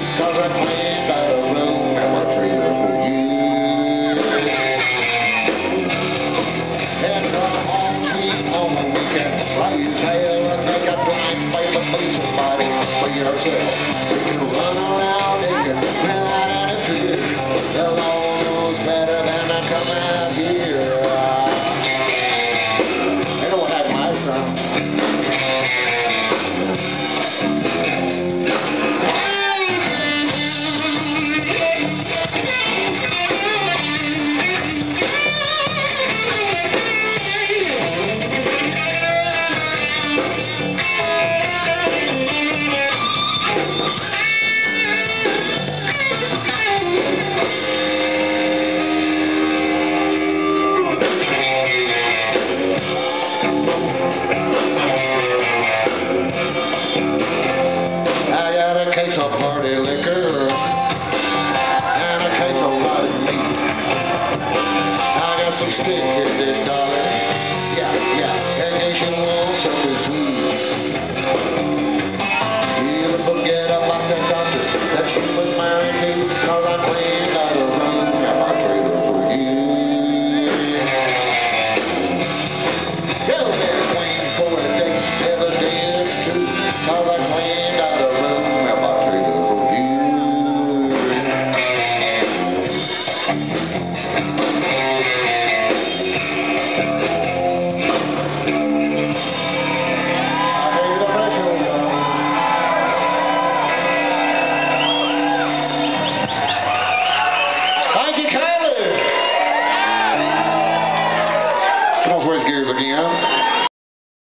'cause I cleaned out a room in my trailer for you. Head on the weekend, fly your tail and make a blind paper be somebody for yourself. You can run around and you can smell that attitude. The law knows better than to come out here. They don't have my son. I got a case of party liquor.